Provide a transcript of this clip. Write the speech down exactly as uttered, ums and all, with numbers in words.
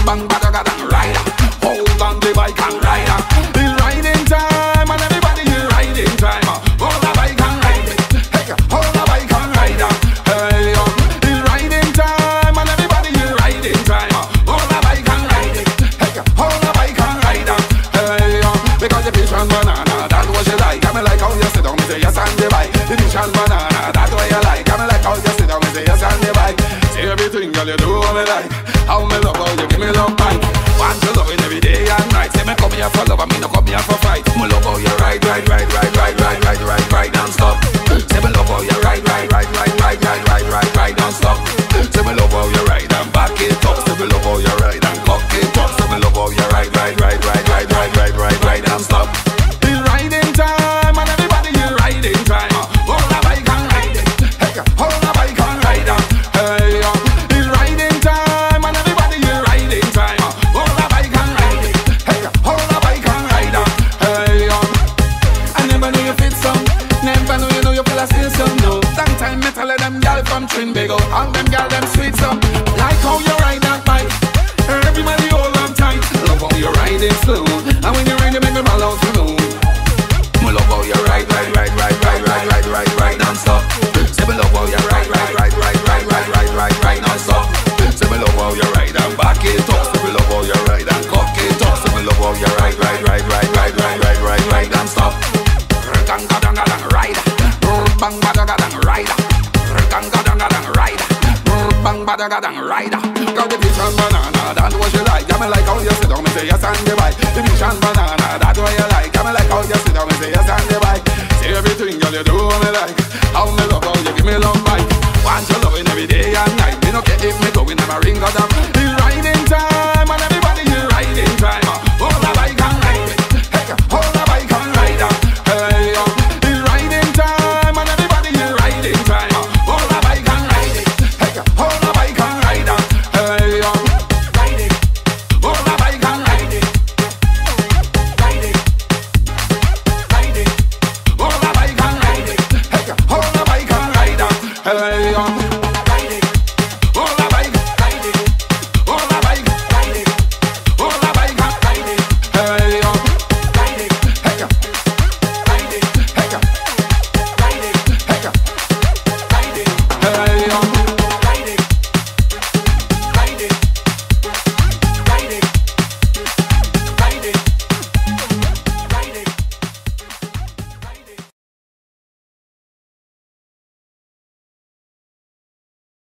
bang bada gada rider. Hold on the bike and rider. It's riding time and everybody is riding time. Hold the bike and ride it. Hey, hold the bike and rider. Hey, it's riding time and everybody is riding time. Hold the bike and ride it. Hey, hold the bike and rider. Hey, because the fish and banana, that's what you like. I mean like how you sit down and say yes and the bike. The fish and banana, that's what you like. I mean like how you sit down and say yes and the bike. Say everything, girl, you do what me like. How me love how you give me love bike. Want to love it every day and night. Say me come here for love, I mean no come here for fight. Me love how you ride, ride, ride, ride, ride, ride, ride, ride, ride, non-stop. Say me love how you ride, ride, ride, ride, ride, ride, ride, ride, ride, non-stop. Say me love how you ride and back it up. Say me love how you ride and cock it up. Say me love how you ride, ride, ride, ride, ride, ride, ride, ride, ride, non-stop. It's riding time and everybody is riding time. Hold the bike and ride it. Hey, hold the bike and ride it. Hey, it's riding time and everybody is riding time. Hold the bike and ride it. Hey, hold the bike and ride it. Hey, I never knew you fit some. Never knew you know you feel a still some. No, long time me tell them girl from Trinbago. All them girl them sweet some. Like how you ride that bike. Everybody hold on tight. Love how you ride it slow. And when you ride you make me fall out to know. Me love how you ride, ride, ride, ride, ride, ride, ride, ride, ride non-stop. Say me love how you ride, ride, ride, ride, ride, ride, ride, ride, ride non-stop. Say me love how you ride and back it up. Say me love how you ride and cock it up. Say me love how you ride, ride, ride, ride, ride, ride, ride, ride, ride non-stop. Ganga danga dang ride, bang bada dang ride. Ganga danga dang ride, bang bada dang ride. Got the fish and banana, that's what you like. I me like how you sit down and say yes and the bike. The fish and banana, that's what you like. I me like how you sit down and say yes and the bike. Say everything, girl, you do what me like. How me love how